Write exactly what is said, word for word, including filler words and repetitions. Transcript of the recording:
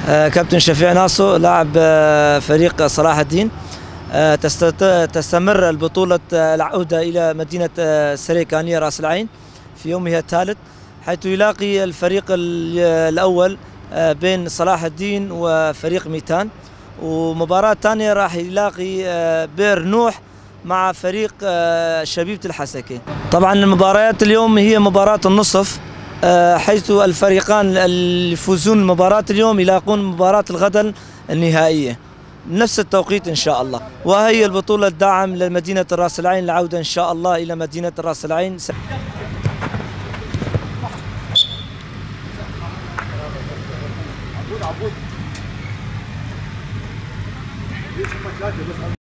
آه، كابتن شفيع ناصو لاعب آه، فريق صلاح الدين. آه، تست- تستمر البطولة آه، العودة إلى مدينة آه، سريكانية راس العين في يومها الثالث، حيث يلاقي الفريق ال- الأول آه، بين صلاح الدين وفريق ميتان، ومباراة ثانية راح يلاقي آه، بئر نوح مع فريق آه، شبيبة الحسكة. طبعا المباريات اليوم هي مباراة النصف، آه، حيث الفريقان اللي يفوزون مباراة اليوم يلاقون مباراة الغد النهائية نفس التوقيت إن شاء الله. وهي البطولة الداعم لمدينة راس العين، العودة إن شاء الله إلى مدينة راس العين. عبود عبود